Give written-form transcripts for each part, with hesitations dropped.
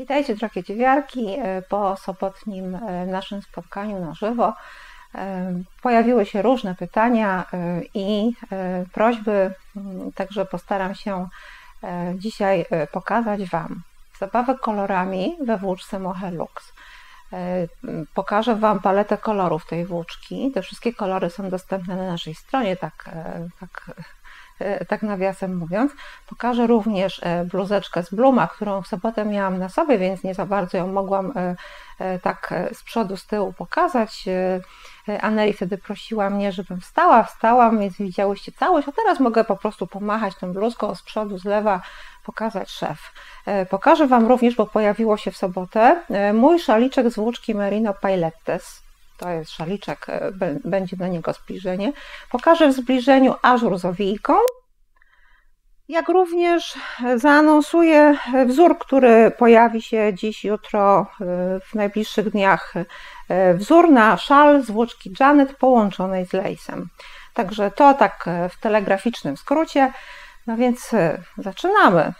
Witajcie drogie dziewiarki, po sobotnim naszym spotkaniu na żywo pojawiły się różne pytania i prośby, także postaram się dzisiaj pokazać Wam zabawę kolorami we włóczce Moher Lux. Pokażę Wam paletę kolorów tej włóczki. Te wszystkie kolory są dostępne na naszej stronie, tak nawiasem mówiąc. Pokażę również bluzeczkę z Bluma, którą w sobotę miałam na sobie, więc nie za bardzo ją mogłam tak z przodu, z tyłu pokazać. Anneli wtedy prosiła mnie, żebym wstałam, więc widziałyście całość, a teraz mogę po prostu pomachać tą bluzką z przodu, z lewa, pokazać szef. Pokażę Wam również, bo pojawiło się w sobotę, mój szaliczek z włóczki Merino Pailettes. To jest szaliczek, będzie do niego zbliżenie. Pokażę w zbliżeniu ażur z owijką, jak również zaanonsuję wzór, który pojawi się dziś, jutro, w najbliższych dniach. Wzór na szal z włóczki Janet połączonej z lejsem. Także to tak w telegraficznym skrócie. No więc zaczynamy.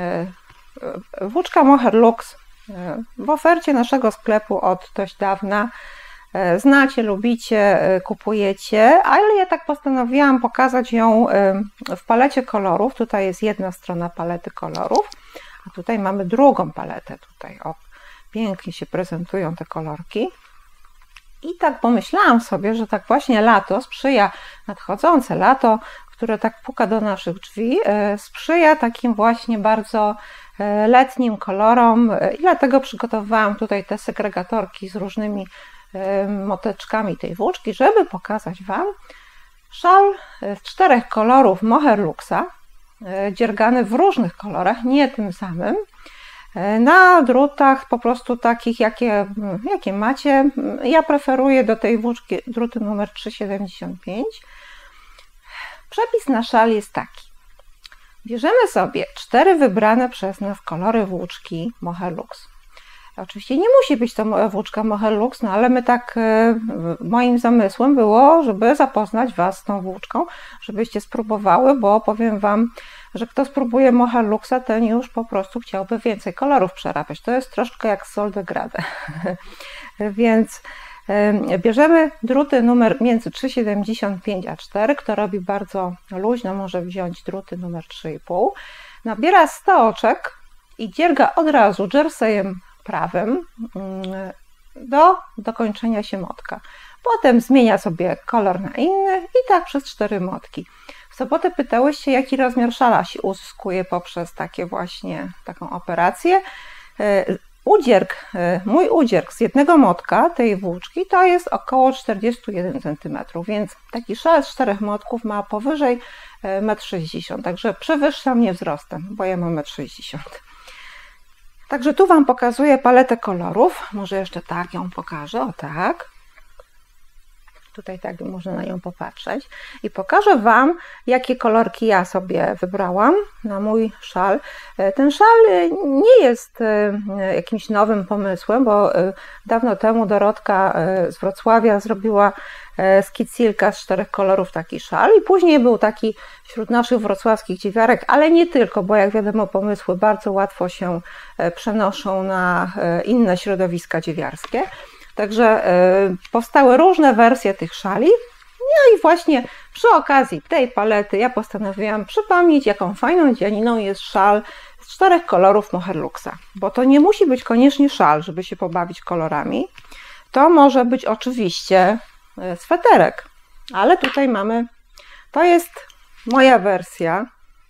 Włóczka Moher Lux w ofercie naszego sklepu od dość dawna. Znacie, lubicie, kupujecie, ale ja tak postanowiłam pokazać ją w palecie kolorów. Tutaj jest jedna strona palety kolorów, a tutaj mamy drugą paletę. Tutaj pięknie się prezentują te kolorki. I tak pomyślałam sobie, że tak właśnie lato sprzyja, nadchodzące lato, które tak puka do naszych drzwi, sprzyja takim właśnie bardzo letnim kolorom i dlatego przygotowałam tutaj te segregatorki z różnymi moteczkami tej włóczki, żeby pokazać Wam szal z 4 kolorów Moher Luxa, dziergany w różnych kolorach, nie tym samym, na drutach po prostu takich, jakie macie. Ja preferuję do tej włóczki druty numer 375. Przepis na szal jest taki. Bierzemy sobie 4 wybrane przez nas kolory włóczki Moher Lux. Oczywiście nie musi być to włóczka Moher Lux, no ale my tak, moim zamysłem było, żeby zapoznać Was z tą włóczką, żebyście spróbowały, bo powiem Wam, że kto spróbuje Moher Luxa, ten już po prostu chciałby więcej kolorów przerabiać. To jest troszkę jak Sol de Grade. Więc bierzemy druty numer między 3,75 a 4, kto robi bardzo luźno, może wziąć druty numer 3,5. Nabiera 100 oczek i dzierga od razu jerseyem prawym do dokończenia się motka. Potem zmienia sobie kolor na inny i tak przez 4 motki. W sobotę pytałyście, jaki rozmiar szala się uzyskuje poprzez taką operację. Mój udzierg z jednego motka tej włóczki to jest około 41 cm, więc taki szal z 4 motków ma powyżej 1,60 m, także przewyższa mnie wzrostem, bo ja mam 1,60 m. Także tu Wam pokazuję paletę kolorów. Może jeszcze tak ją pokażę. O tak. Tutaj tak można na nią popatrzeć. I pokażę Wam, jakie kolorki ja sobie wybrałam na mój szal. Ten szal nie jest jakimś nowym pomysłem, bo dawno temu Dorotka z Wrocławia zrobiła z Kitsilka z 4 kolorów taki szal i później był taki wśród naszych wrocławskich dziewiarek, ale nie tylko, bo jak wiadomo pomysły bardzo łatwo się przenoszą na inne środowiska dziewiarskie. Także powstały różne wersje tych szali. No i właśnie przy okazji tej palety ja postanowiłam przypomnieć, jaką fajną dzianiną jest szal z 4 kolorów Moher Luxa. Bo to nie musi być koniecznie szal, żeby się pobawić kolorami. To może być oczywiście sweterek. Ale tutaj mamy, to jest moja wersja.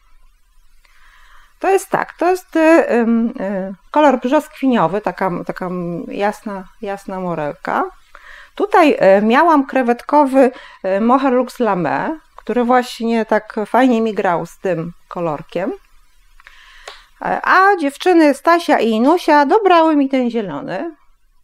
To jest tak, to jest kolor brzoskwiniowy, taka jasna morelka. Tutaj miałam krewetkowy Moher Lux Lame, który właśnie tak fajnie mi grał z tym kolorkiem. A dziewczyny Stasia i Inusia dobrały mi ten zielony.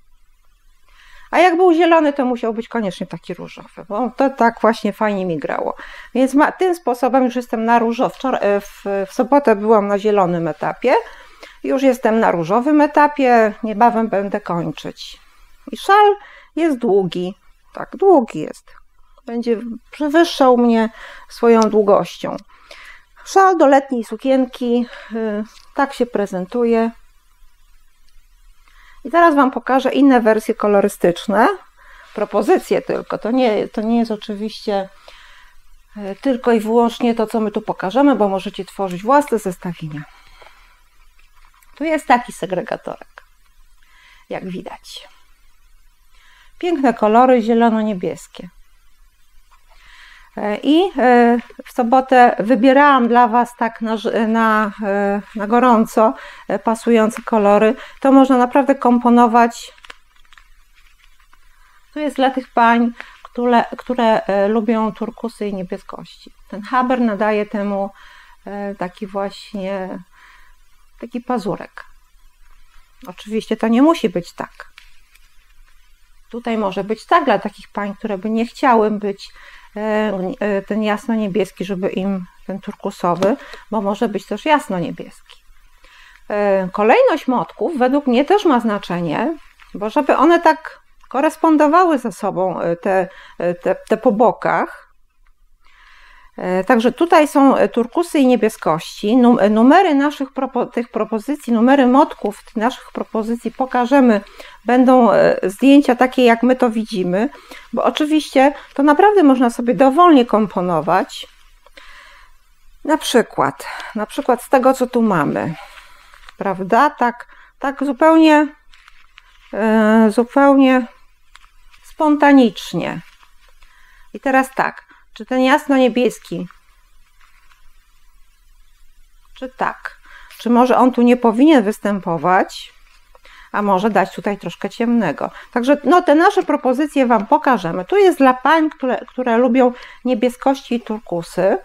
A jak był zielony, to musiał być koniecznie taki różowy, bo to tak właśnie fajnie mi grało. Więc tym sposobem już jestem na różowo. W sobotę byłam na zielonym etapie, już jestem na różowym etapie, niebawem będę kończyć. I szal jest długi, tak długi jest. Będzie przewyższał mnie swoją długością. Szal do letniej sukienki, tak się prezentuje. I zaraz Wam pokażę inne wersje kolorystyczne, propozycje tylko. To nie jest oczywiście tylko i wyłącznie to, co my tu pokażemy, bo możecie tworzyć własne zestawienia. Tu jest taki segregatorek, jak widać. Piękne kolory zielono-niebieskie. I w sobotę wybierałam dla Was tak na gorąco pasujące kolory. To można naprawdę komponować. Tu jest dla tych pań, które lubią turkusy i niebieskości. Ten haber nadaje temu taki pazurek. Oczywiście to nie musi być tak. Tutaj może być tak dla takich pań, które by nie chciały być ten jasno-niebieski, żeby im ten turkusowy, bo może być też jasno-niebieski. Kolejność motków według mnie też ma znaczenie, bo żeby one tak korespondowały ze sobą, te po bokach. Także tutaj są turkusy i niebieskości. Numery tych propozycji, numery motków tych naszych propozycji pokażemy. Będą zdjęcia takie, jak my to widzimy, bo oczywiście to naprawdę można sobie dowolnie komponować. Na przykład z tego, co tu mamy, prawda? Tak zupełnie spontanicznie. I teraz tak. Czy ten jasno-niebieski? Czy tak? Czy może on tu nie powinien występować? A może dać tutaj troszkę ciemnego. Także te nasze propozycje Wam pokażemy. Tu jest dla pań, które lubią niebieskości i turkusy.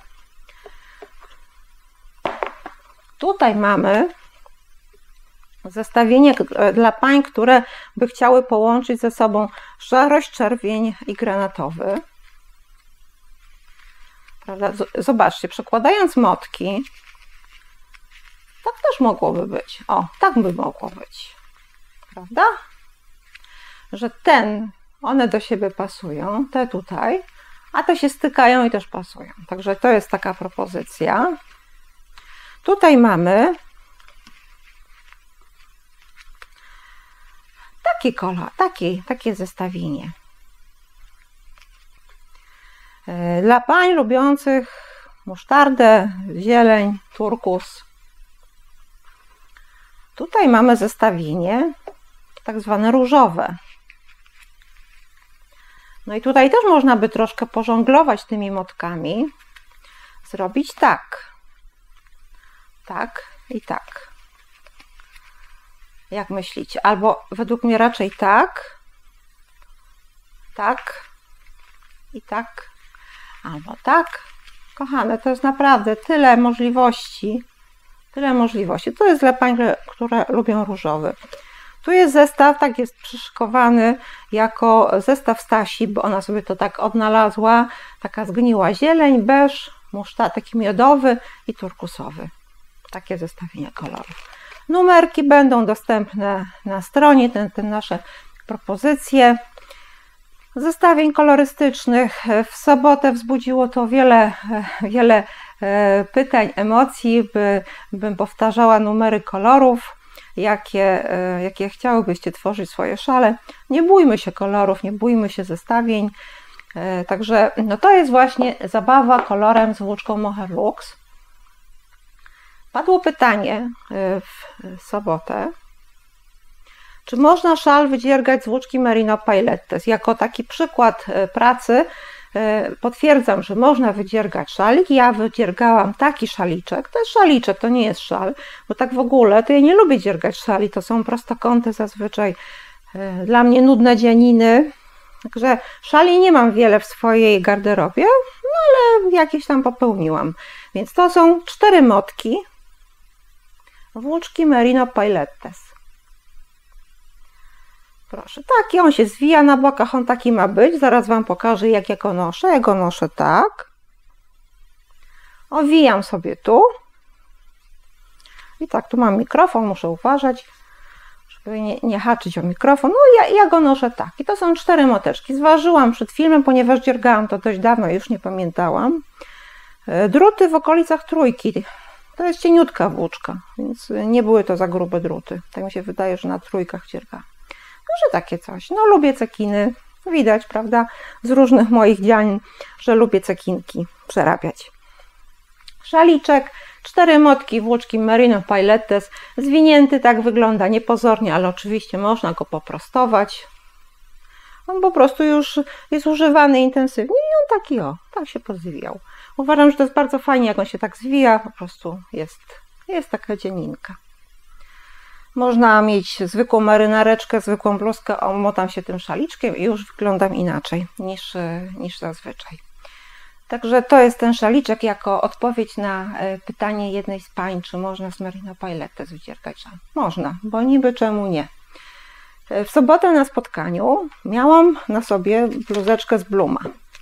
Tutaj mamy zestawienie dla pań, które by chciały połączyć ze sobą szarość, czerwień i granatowy. Prawda? Zobaczcie, przekładając motki, tak też mogłoby być. O, tak by mogło być. Prawda? Że one do siebie pasują, te tutaj, a te się stykają i też pasują. Także to jest taka propozycja. Tutaj mamy taki kolor, takie zestawienie. Dla pań lubiących musztardę, zieleń, turkus. Tutaj mamy zestawienie tak zwane różowe. No i tutaj też można by troszkę pożonglować tymi motkami. Zrobić tak. Tak i tak. Jak myślicie? Albo według mnie raczej tak. Tak i tak. Albo tak. Kochane, to jest naprawdę tyle możliwości. Tyle możliwości. To jest dla pań, które lubią różowy. Tu jest zestaw, tak jest przyszykowany jako zestaw Stasi, bo ona sobie to tak odnalazła. Taka zgniła zieleń, beż, taki miodowy i turkusowy. Takie zestawienie kolorów. Numerki będą dostępne na stronie, te nasze propozycje. Zestawień kolorystycznych. W sobotę wzbudziło to wiele pytań, emocji, bym powtarzała numery kolorów, jakie chciałybyście tworzyć swoje szale. Nie bójmy się kolorów, nie bójmy się zestawień. Także to jest właśnie zabawa kolorem z włóczką Mohair Lux. Padło pytanie w sobotę, czy można szal wydziergać z włóczki Merino Pailettes? Jako taki przykład pracy potwierdzam, że można wydziergać szalik. Ja wydziergałam taki szaliczek. To jest szaliczek, to nie jest szal, bo tak w ogóle to ja nie lubię dziergać szali. To są prostokąty zazwyczaj dla mnie nudne dzianiny. Także szali nie mam wiele w swojej garderobie, no ale jakieś tam popełniłam. Więc to są 4 motki włóczki Merino Pailettes. Proszę, taki on się zwija na bokach, on taki ma być. Zaraz Wam pokażę, jak ja go noszę. Ja go noszę tak. Owijam sobie tu. I tak, tu mam mikrofon, muszę uważać, żeby nie haczyć o mikrofon. No ja go noszę tak. I to są 4 moteczki. Zważyłam przed filmem, ponieważ dziergałam to dość dawno, już nie pamiętałam. Druty w okolicach 3. To jest cieniutka włóczka, więc nie były to za grube druty. Tak mi się wydaje, że na 3 dziergałam. Może takie coś. No lubię cekiny. Widać, prawda, z różnych moich działań, że lubię cekinki przerabiać. Szaliczek, 4 motki włóczki Merino Pilettes, zwinięty, tak wygląda niepozornie, ale oczywiście można go poprostować. On po prostu już jest używany intensywnie i on taki tak się pozwijał. Uważam, że to jest bardzo fajnie, jak on się tak zwija, po prostu jest taka dzieninka. Można mieć zwykłą marynareczkę, zwykłą bluzkę, omotam się tym szaliczkiem i już wyglądam inaczej niż zazwyczaj. Także to jest ten szaliczek jako odpowiedź na pytanie jednej z pań, czy można z Merino Pilettes wydziergać żal. Można, bo niby czemu nie. W sobotę na spotkaniu miałam na sobie bluzeczkę z Bluma.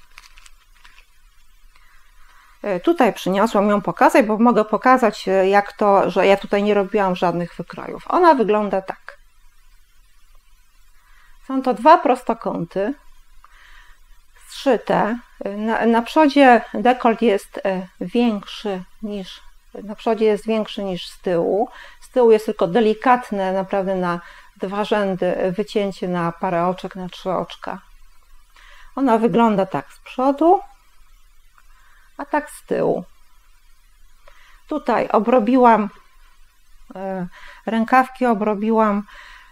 Tutaj przyniosłam ją pokazać, bo mogę pokazać, jak to, że ja tutaj nie robiłam żadnych wykrojów. Ona wygląda tak. Są to 2 prostokąty zszyte. Na przodzie dekolt jest większy niż z tyłu. Z tyłu jest tylko delikatne, naprawdę na 2 rzędy wycięcie na parę oczek, na 3 oczka. Ona wygląda tak z przodu, a tak z tyłu. Tutaj obrobiłam rękawki, obrobiłam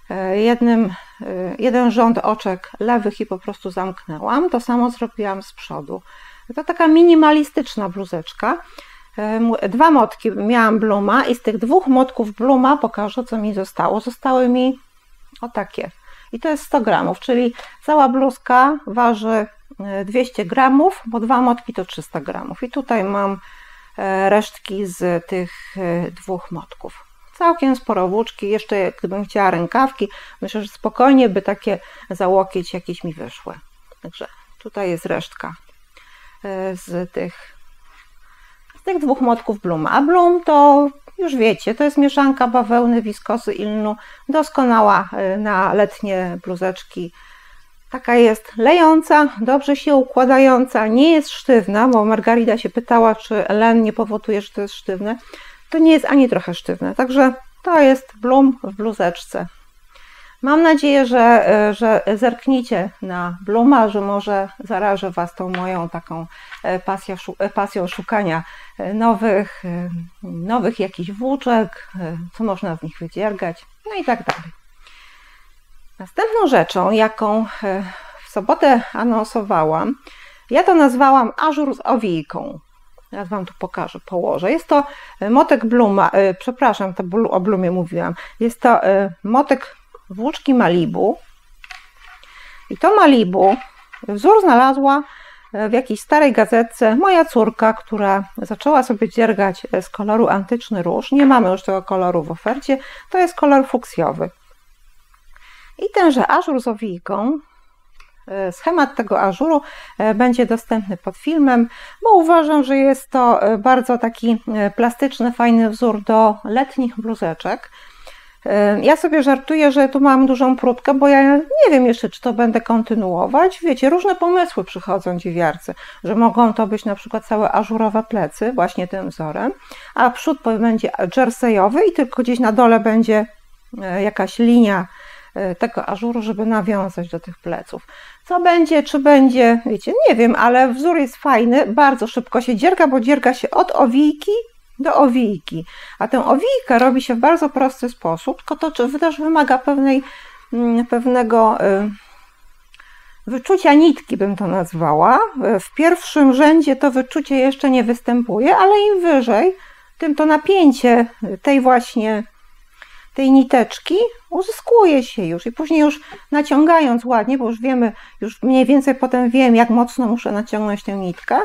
jeden rząd oczek lewych i po prostu zamknęłam. To samo zrobiłam z przodu. To taka minimalistyczna bluzeczka. 2 motki miałam Bluma i z tych 2 motków Bluma pokażę, co mi zostało. Zostały mi o takie. I to jest 100 gramów, czyli cała bluzka waży 200 gramów, bo 2 motki to 300 gramów. I tutaj mam resztki z tych 2 motków. Całkiem sporo włóczki. Jeszcze gdybym chciała rękawki, myślę, że spokojnie by takie za łokieć jakieś mi wyszły. Także tutaj jest resztka z tych 2 motków Bluma. A Blum to już wiecie, to jest mieszanka bawełny, wiskosy i lnu. Doskonała na letnie bluzeczki. Taka jest lejąca, dobrze się układająca, nie jest sztywna, bo Margarida się pytała, czy len nie powoduje, że to jest sztywne. To nie jest ani trochę sztywne, także to jest Blum w bluzeczce. Mam nadzieję, że zerkniecie na Bluma, że może zarażę Was tą moją taką pasją szukania nowych jakichś włóczek, co można z nich wydziergać, no i tak dalej. Następną rzeczą, jaką w sobotę anonsowałam, ja to nazwałam ażur z owijką. Ja Wam tu pokażę, położę. Jest to motek Bluma, przepraszam, to o Blumie mówiłam. Jest to motek włóczki Malibu. I to Malibu wzór znalazła w jakiejś starej gazetce moja córka, która zaczęła sobie dziergać z koloru antyczny róż. Nie mamy już tego koloru w ofercie, to jest kolor fuksjowy. I tenże ażur z owijką, schemat tego ażuru będzie dostępny pod filmem, bo uważam, że jest to bardzo taki plastyczny, fajny wzór do letnich bluzeczek. Ja sobie żartuję, że tu mam dużą próbkę, bo ja nie wiem jeszcze, czy to będę kontynuować. Wiecie, różne pomysły przychodzą dziewiarcy, że mogą to być na przykład całe ażurowe plecy, właśnie tym wzorem, a przód będzie jerseyowy i tylko gdzieś na dole będzie jakaś linia tego ażuru, żeby nawiązać do tych pleców. Co będzie, czy będzie, wiecie, nie wiem, ale wzór jest fajny, bardzo szybko się dzierga, bo dzierga się od owijki do owijki, a tę owijkę robi się w bardzo prosty sposób, tylko to też wymaga pewnego wyczucia nitki, bym to nazwała. W pierwszym rzędzie to wyczucie jeszcze nie występuje, ale im wyżej, tym to napięcie tej niteczki uzyskuje się już i później już naciągając ładnie, bo już wiemy, już mniej więcej potem wiem, jak mocno muszę naciągnąć tę nitkę,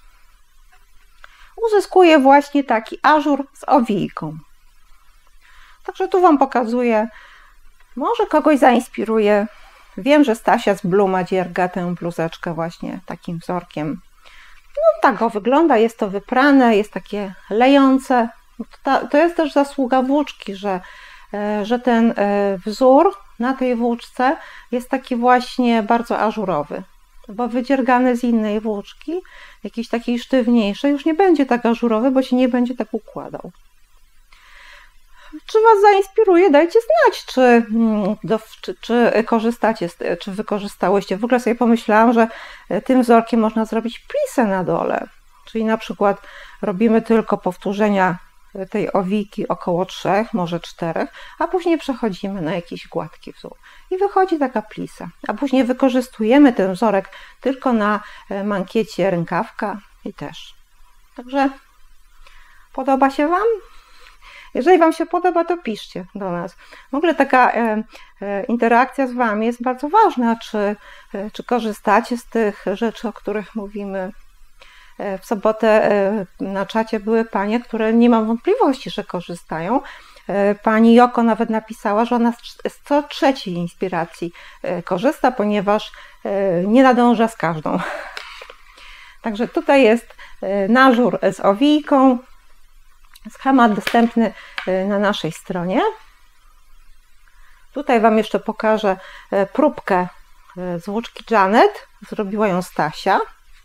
uzyskuję właśnie taki ażur z owijką. Także tu Wam pokazuję, może kogoś zainspiruje. Wiem, że Stasia z Bluma dzierga tę bluzeczkę właśnie takim wzorkiem. No tak o wygląda, jest to wyprane, jest takie lejące. To jest też zasługa włóczki, że ten wzór na tej włóczce jest taki właśnie bardzo ażurowy, bo wydziergany z innej włóczki, jakiejś takiej sztywniejszej, już nie będzie tak ażurowy, bo się nie będzie tak układał. czy Was zainspiruje, dajcie znać, czy korzystacie, czy wykorzystałyście. W ogóle sobie pomyślałam, że tym wzorkiem można zrobić plisę na dole. Czyli na przykład robimy tylko powtórzenia tej owijki około 3, może 4, a później przechodzimy na jakiś gładki wzór. I wychodzi taka plisa. A później wykorzystujemy ten wzorek tylko na mankiecie rękawka i też. Także podoba się Wam? Jeżeli Wam się podoba, to piszcie do nas. W ogóle taka interakcja z Wami jest bardzo ważna. Czy korzystacie z tych rzeczy, o których mówimy? W sobotę na czacie były panie, które nie mam wątpliwości, że korzystają. Pani Joko nawet napisała, że ona z co trzeciej inspiracji korzysta, ponieważ nie nadąża z każdą. Także tutaj jest nażur z owijką. Schemat dostępny na naszej stronie. Tutaj Wam jeszcze pokażę próbkę z włóczki Janet. Zrobiła ją Stasia.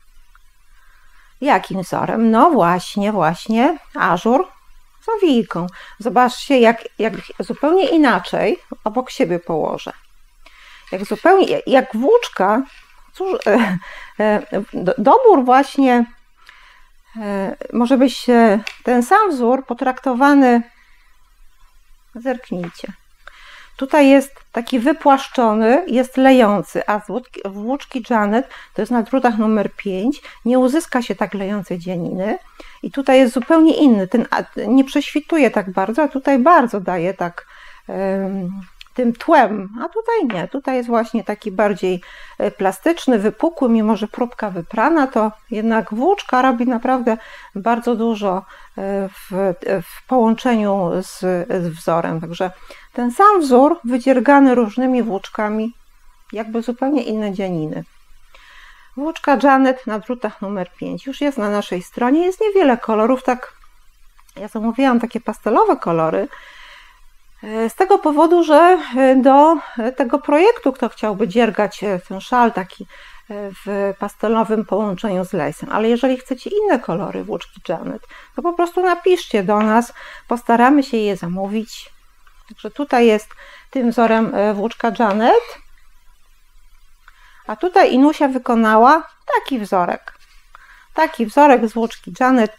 Jakim wzorem? No właśnie ażur z owijką. Zobaczcie, jak zupełnie inaczej obok siebie położę. Jak włóczka, cóż, dobór właśnie może być ten sam wzór potraktowany, zerknijcie. Tutaj jest taki wypłaszczony, jest lejący, a z włóczki Janet, to jest na drutach numer 5, nie uzyska się tak lejącej dzianiny. I tutaj jest zupełnie inny, ten nie prześwituje tak bardzo, a tutaj bardzo daje tak tym tłem, a tutaj nie. Tutaj jest właśnie taki bardziej plastyczny, wypukły, mimo że próbka wyprana, to jednak włóczka robi naprawdę bardzo dużo w połączeniu z wzorem. Także ten sam wzór wydziergany różnymi włóczkami, jakby zupełnie inne dzianiny. Włóczka Janet na drutach numer 5 już jest na naszej stronie, jest niewiele kolorów, tak ja zamówiłam takie pastelowe kolory, z tego powodu, że do tego projektu, kto chciałby dziergać ten szal taki w pastelowym połączeniu z lejsem, ale jeżeli chcecie inne kolory włóczki Janet, to po prostu napiszcie do nas, postaramy się je zamówić. Także tutaj jest tym wzorem włóczka Janet, a tutaj Inusia wykonała taki wzorek z włóczki Janet,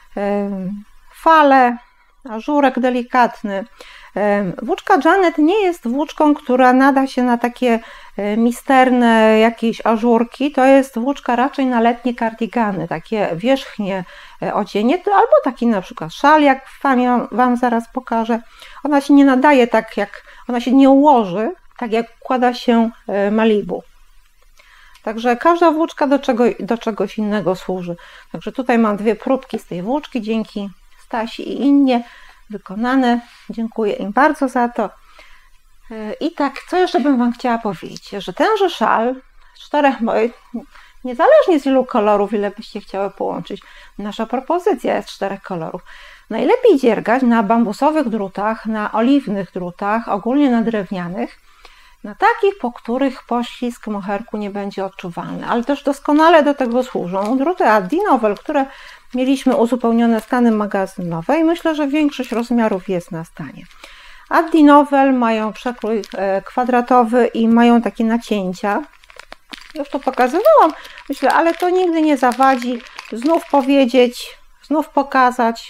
fale, ażurek delikatny. Włóczka Janet nie jest włóczką, która nada się na takie misterne jakieś ażurki, to jest włóczka raczej na letnie kardigany, takie wierzchnie odzienie, albo taki na przykład szal, jak Wam zaraz pokażę. Ona się nie nadaje tak, jak ona się nie ułoży, tak jak układa się Malibu. Także każda włóczka do czegoś innego służy. Także tutaj mam 2 próbki z tej włóczki, dzięki Stasi i Innie wykonane. Dziękuję im bardzo za to. I tak, co jeszcze bym Wam chciała powiedzieć, że tenże szal z 4 niezależnie z ilu kolorów, ile byście chciały połączyć, nasza propozycja jest 4 kolorów. Najlepiej dziergać na bambusowych drutach, na oliwnych drutach, ogólnie na drewnianych, na takich, po których poślizg moherku nie będzie odczuwalny, ale też doskonale do tego służą druty Addinovel, które mieliśmy uzupełnione stany magazynowe i myślę, że większość rozmiarów jest na stanie. Addinovel mają przekrój kwadratowy i mają takie nacięcia. Już to pokazywałam, myślę, ale to nigdy nie zawadzi. Znów powiedzieć, znów pokazać.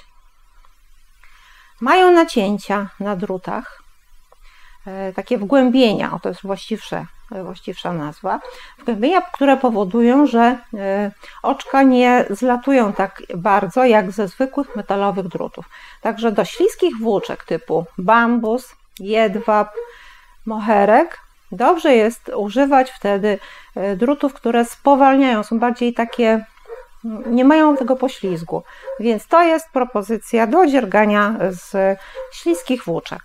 Mają nacięcia na drutach, takie wgłębienia, to jest właściwsza nazwa, wgłębienia, które powodują, że oczka nie zlatują tak bardzo jak ze zwykłych metalowych drutów. Także do śliskich włóczek typu bambus, jedwab, moherek dobrze jest używać wtedy drutów, które spowalniają, są bardziej takie, nie mają tego poślizgu, więc to jest propozycja do dziergania z śliskich włóczek.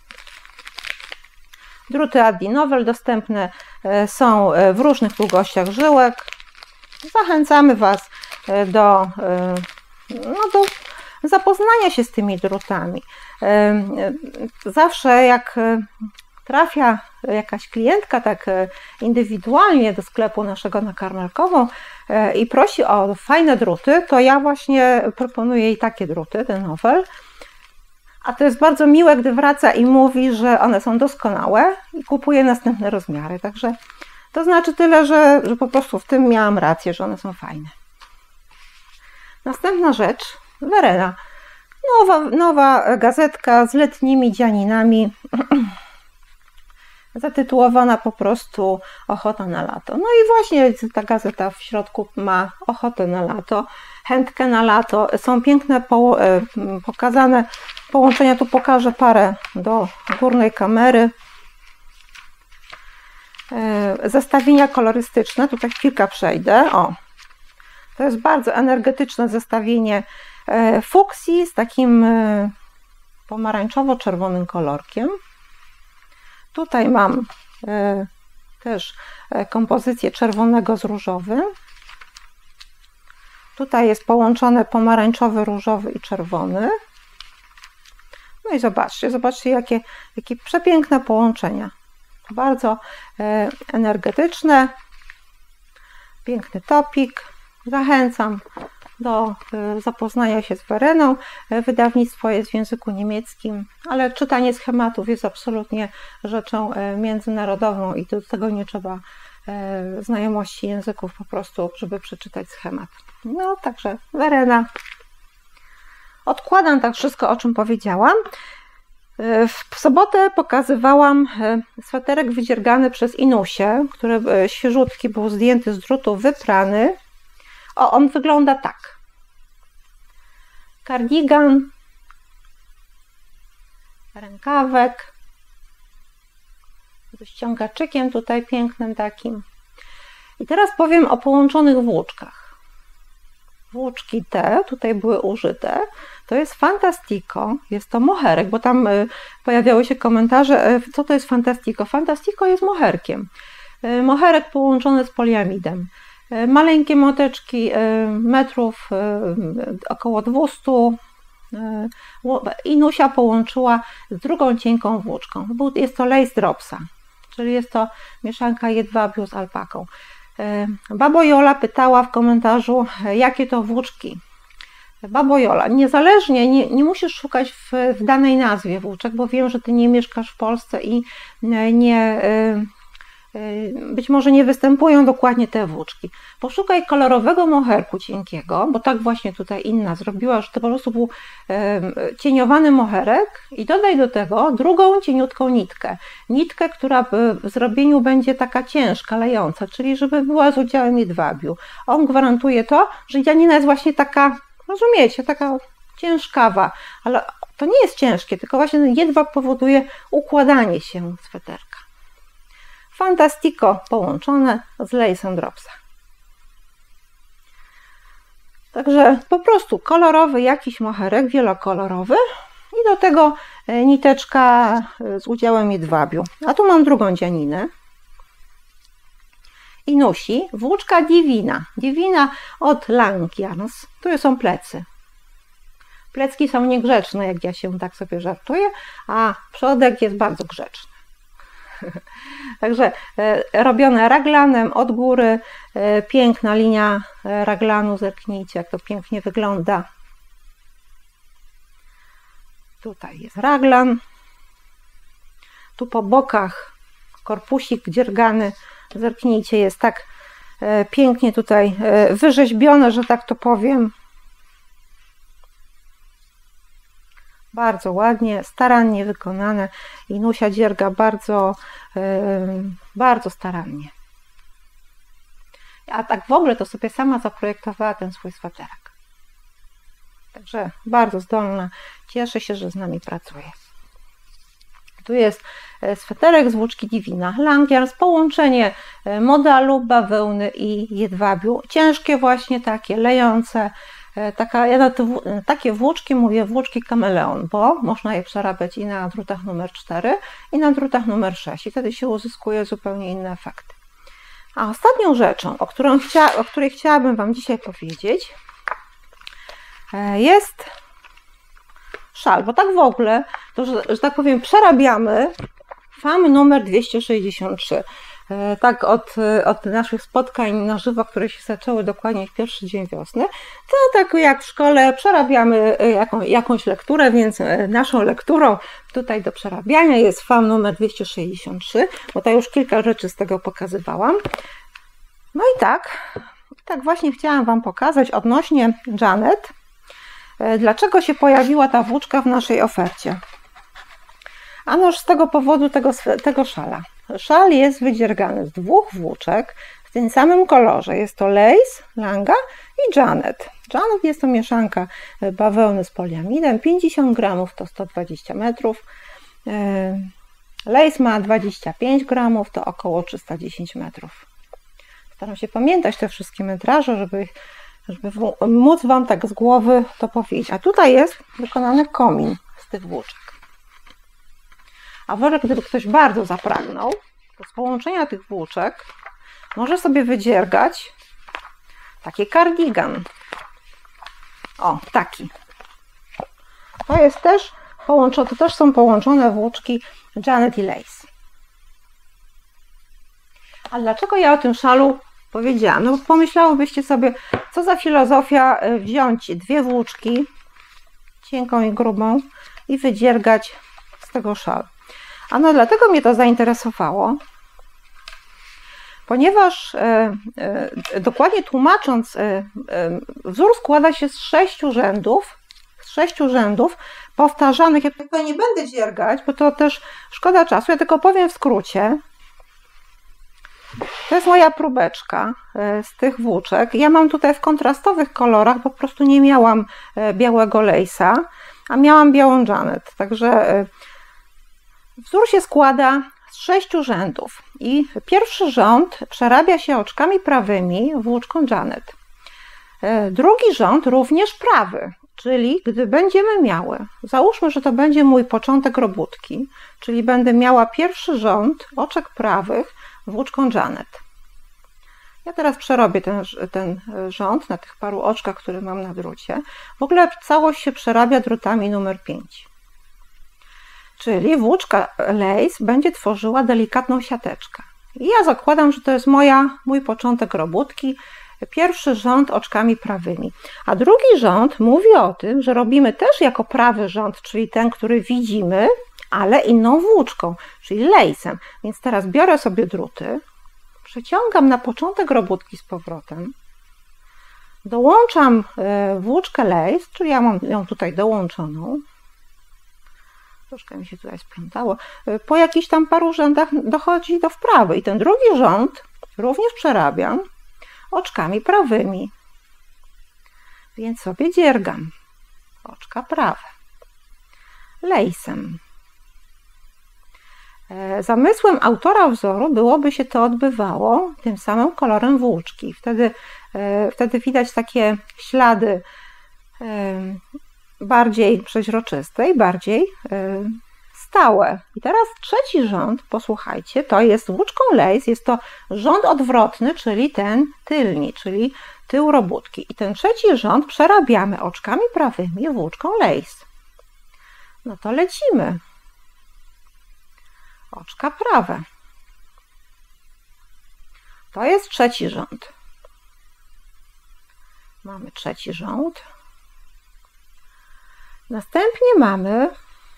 Druty Addinovel dostępne są w różnych długościach żyłek. Zachęcamy Was do zapoznania się z tymi drutami. Zawsze jak trafia jakaś klientka tak indywidualnie do sklepu naszego na Karmelkową i prosi o fajne druty, to ja właśnie proponuję jej takie druty, ten Novel. A to jest bardzo miłe, gdy wraca i mówi, że one są doskonałe i kupuje następne rozmiary. Także to znaczy tyle, że po prostu w tym miałam rację, że one są fajne. Następna rzecz, Werena. Nowa gazetka z letnimi dzianinami, zatytułowana po prostu Ochota na lato. No i właśnie ta gazeta w środku ma ochotę na lato, chętkę na lato. Są piękne pokazane połączenia. Tu pokażę parę do górnej kamery. Zestawienia kolorystyczne, tutaj chwilkę przejdę. O, to jest bardzo energetyczne zestawienie fuksji z takim pomarańczowo-czerwonym kolorkiem. Tutaj mam też kompozycję czerwonego z różowym. Tutaj jest połączone pomarańczowy, różowy i czerwony. No i zobaczcie jakie przepiękne połączenia. Bardzo energetyczne, piękny topik. Zachęcam do zapoznania się z Wereną. Wydawnictwo jest w języku niemieckim, ale czytanie schematów jest absolutnie rzeczą międzynarodową i do tego nie trzeba znajomości języków po prostu, żeby przeczytać schemat. No także Werena. Odkładam tak wszystko, o czym powiedziałam. W sobotę pokazywałam sweterek wydziergany przez Inusię, który świeżutki był zdjęty z drutu, wyprany. O, on wygląda tak. Kardigan, rękawek, z ściągaczykiem tutaj pięknym takim. I teraz powiem o połączonych włóczkach. Włóczki te tutaj były użyte. To jest Fantastico, jest to moherek, bo tam pojawiały się komentarze, co to jest Fantastico. Fantastico jest moherkiem. Moherek połączony z poliamidem. Maleńkie moteczki, metrów około 200. Inusia połączyła z drugą cienką włóczką. Jest to lace dropsa, czyli jest to mieszanka jedwabiu z alpaką. Babo Jola pytała w komentarzu, jakie to włóczki. Babo Jola, niezależnie, nie musisz szukać w danej nazwie włóczek, bo wiem, że ty nie mieszkasz w Polsce i być może nie występują dokładnie te włóczki. Poszukaj kolorowego moherku cienkiego, bo tak właśnie tutaj inna zrobiła, że to po prostu był cieniowany moherek i dodaj do tego drugą cieniutką nitkę. Nitkę, która w zrobieniu będzie taka ciężka, lejąca, czyli żeby była z udziałem jedwabiu. On gwarantuje to, że dzianina jest właśnie taka, rozumiecie, taka ciężkawa, ale to nie jest ciężkie, tylko właśnie ten jedwab powoduje układanie się sweterka. Fantastico połączone z lace'em dropsa. Także po prostu kolorowy jakiś moherek, wielokolorowy i do tego niteczka z udziałem jedwabiu. A tu mam drugą dzianinę. Inusi, włóczka Divina. Divina od Lang Yarns. Tu są plecy. Plecki są niegrzeczne, jak ja się tak sobie żartuję, a przodek jest bardzo grzeczny. Także robione raglanem od góry, piękna linia raglanu, zerknijcie jak to pięknie wygląda. Tutaj jest raglan, tu po bokach korpusik dziergany, zerknijcie, jest tak pięknie tutaj wyrzeźbione, że tak to powiem. Bardzo ładnie, starannie wykonane. Inusia dzierga bardzo starannie. A tak w ogóle to sobie sama zaprojektowała ten swój sweterek. Także bardzo zdolna. Cieszę się, że z nami pracuje. Tu jest sweterek z włóczki Divina. Lang Yarns, połączenie modalu, bawełny i jedwabiu. Ciężkie właśnie takie, lejące. Ja na takie włóczki mówię włóczki kameleon, bo można je przerabiać i na drutach numer 4 i na drutach numer 6 i wtedy się uzyskuje zupełnie inne efekty. A ostatnią rzeczą, o której chciałabym Wam dzisiaj powiedzieć, jest szal, bo tak w ogóle, to, że tak powiem, przerabiamy FAM numer 263. tak od naszych spotkań na żywo, które się zaczęły dokładnie w pierwszy dzień wiosny, to tak jak w szkole przerabiamy jakąś lekturę, więc naszą lekturą tutaj do przerabiania jest FAM numer 263, bo to już kilka rzeczy z tego pokazywałam. No i tak właśnie chciałam Wam pokazać odnośnie Janet, dlaczego się pojawiła ta włóczka w naszej ofercie. Anoż z tego powodu tego szala. Szal jest wydziergany z dwóch włóczek w tym samym kolorze. Jest to Lace, Langa i Janet. Janet jest to mieszanka bawełny z poliamidem. 50 gramów to 120 metrów. Lace ma 25 gramów, to około 310 metrów. Staram się pamiętać te wszystkie metraże, żeby móc Wam tak z głowy to powiedzieć. A tutaj jest wykonany komin z tych włóczek. A może gdyby ktoś bardzo zapragnął, to z połączenia tych włóczek może sobie wydziergać taki kardigan. O, taki. To też są połączone włóczki Janet i Lace. A dlaczego ja o tym szalu powiedziałam? No bo pomyślałybyście sobie, co za filozofia wziąć dwie włóczki, cienką i grubą, i wydziergać z tego szalu. Ano dlatego mnie to zainteresowało, ponieważ dokładnie tłumacząc, wzór składa się z 6 rzędów powtarzanych. Ja tutaj nie będę dziergać, bo to też szkoda czasu, ja tylko powiem w skrócie. To jest moja próbeczka z tych włóczek. Ja mam tutaj w kontrastowych kolorach, bo po prostu nie miałam białego Lace'a, a miałam białą Janet. Także wzór się składa z 6 rzędów i pierwszy rząd przerabia się oczkami prawymi włóczką Janet. Drugi rząd również prawy, czyli gdy będziemy miały, załóżmy, że to będzie mój początek robótki, czyli będę miała pierwszy rząd oczek prawych włóczką Janet. Ja teraz przerobię ten rząd na tych paru oczkach, które mam na drucie. W ogóle całość się przerabia drutami numer 5. Czyli włóczka Lace będzie tworzyła delikatną siateczkę. I ja zakładam, że to jest mój początek robótki, pierwszy rząd oczkami prawymi. A drugi rząd mówi o tym, że robimy też jako prawy rząd, czyli ten, który widzimy, ale inną włóczką, czyli Lace'em. Więc teraz biorę sobie druty, przeciągam na początek robótki z powrotem, dołączam włóczkę Lace, czyli ja mam ją tutaj dołączoną. Troszkę mi się tutaj splątało. Po jakichś tam paru rzędach dochodzi do wprawy i ten drugi rząd również przerabiam oczkami prawymi. Więc sobie dziergam oczka prawe Lace'em. Zamysłem autora wzoru byłoby się to odbywało tym samym kolorem włóczki. Wtedy widać takie ślady bardziej przeźroczyste i bardziej stałe. I teraz trzeci rząd, posłuchajcie, to jest włóczką Lace, jest to rząd odwrotny, czyli ten tylni, czyli tył robótki. I ten trzeci rząd przerabiamy oczkami prawymi włóczką Lace. No to lecimy. Oczka prawe. To jest trzeci rząd. Mamy trzeci rząd. Następnie mamy,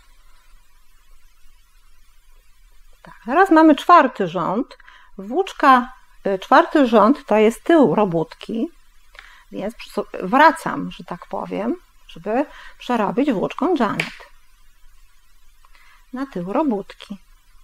teraz mamy czwarty rząd. Czwarty rząd to jest tył robótki, więc wracam, że tak powiem, żeby przerobić włóczką Janet na tył robótki.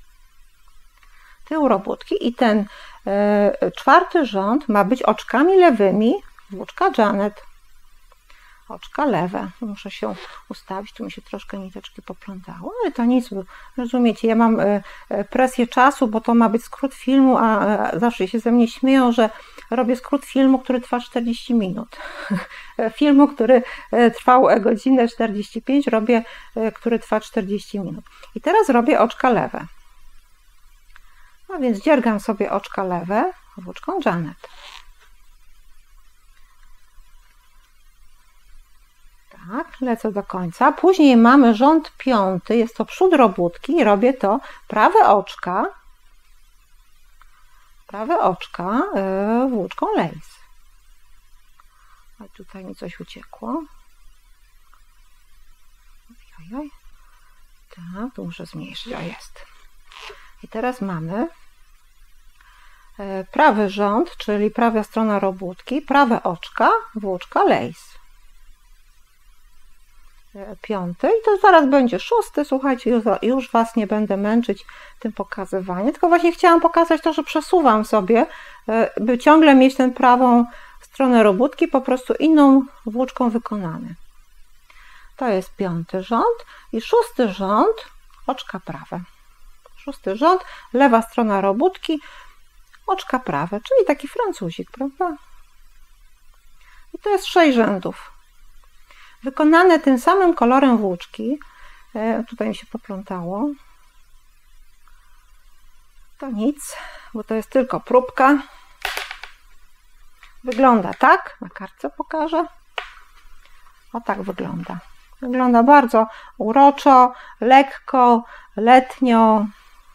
Tył robótki i ten czwarty rząd ma być oczkami lewymi włóczka Janet. Oczka lewe. Muszę się ustawić, tu mi się troszkę niteczki poplątało, ale to nic, rozumiecie, ja mam presję czasu, bo to ma być skrót filmu, a zawsze się ze mnie śmieją, że robię skrót filmu, który trwa 40 minut. Filmu, który trwał godzinę 45, robię, który trwa 40 minut. I teraz robię oczka lewe. No więc dziergam sobie oczka lewe włóczką Janet. Tak, lecę do końca. Później mamy rząd piąty, jest to przód robótki i robię to prawe oczka prawe oczka włóczką Lace. A tutaj mi coś uciekło. Ojoj. Tak, tu muszę zmniejszyć. O, jest. I teraz mamy prawy rząd, czyli prawa strona robótki, prawe oczka, włóczka Lace. 5. I to zaraz będzie 6. Słuchajcie, już Was nie będę męczyć tym pokazywaniem, tylko właśnie chciałam pokazać to, że przesuwam sobie, by ciągle mieć tę prawą stronę robótki po prostu inną włóczką wykonany. To jest 5. rząd i 6. rząd, oczka prawe. 6. rząd, lewa strona robótki, oczka prawe, czyli taki francuzik, prawda? I to jest 6 rzędów. Wykonane tym samym kolorem włóczki. Tutaj mi się poplątało. To nic, bo to jest tylko próbka. Wygląda tak, na kartce pokażę. O tak wygląda. Wygląda bardzo uroczo, lekko, letnio.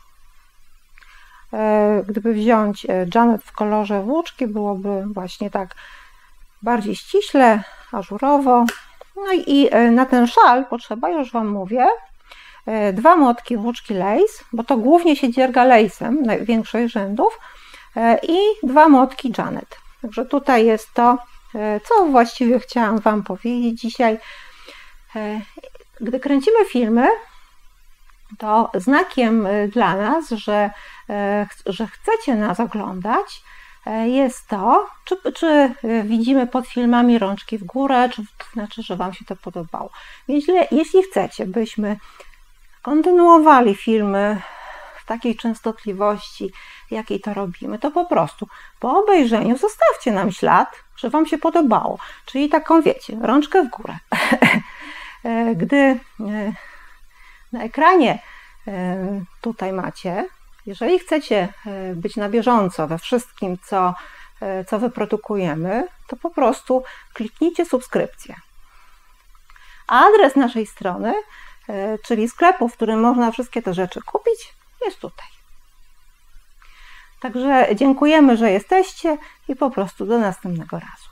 Gdyby wziąć Janet w kolorze włóczki, byłoby właśnie tak bardziej ściśle, ażurowo. No i na ten szal potrzeba, już Wam mówię, 2 młotki włóczki Lace, bo to głównie się dzierga Lace'em, największych rzędów, i 2 młotki Janet. Także tutaj jest to, co właściwie chciałam Wam powiedzieć dzisiaj. Gdy kręcimy filmy, to znakiem dla nas, że chcecie nas oglądać, jest to, czy widzimy pod filmami rączki w górę, czy to znaczy, że Wam się to podobało. Jeśli chcecie, byśmy kontynuowali filmy w takiej częstotliwości, jakiej to robimy, to po prostu po obejrzeniu zostawcie nam ślad, że Wam się podobało. Czyli taką, wiecie, rączkę w górę. Gdy na ekranie tutaj macie, jeżeli chcecie być na bieżąco we wszystkim, co wyprodukujemy, to po prostu kliknijcie subskrypcję. Adres naszej strony, czyli sklepu, w którym można wszystkie te rzeczy kupić, jest tutaj. Także dziękujemy, że jesteście i po prostu do następnego razu.